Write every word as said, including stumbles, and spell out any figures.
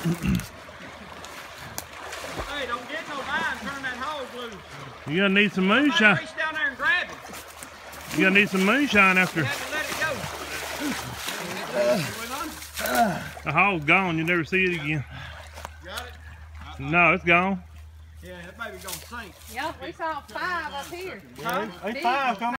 Hey, don't get no line. Turn that hose loose. You gonna need some moonshine. Reach down there and grab it. You gonna need some moonshine after You have to let it go. the hog's gone. You never see it again. Got it? No, it's gone. Yeah, that baby's gonna sink. Yeah, we saw five up here. Huh? Hey, five coming.